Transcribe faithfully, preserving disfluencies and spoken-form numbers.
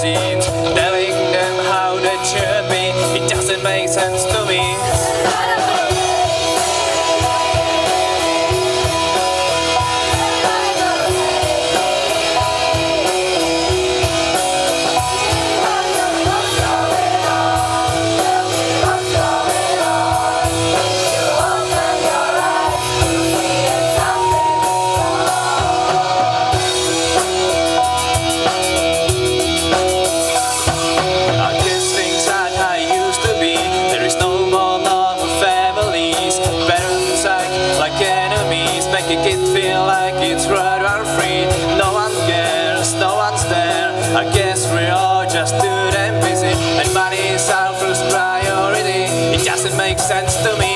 scenes, telling them how that should be. It doesn't make sense to me. Make a kid feel like it's right or free. No one cares, no one's there. I guess we're all just too damn busy, and money is our first priority. It doesn't make sense to me.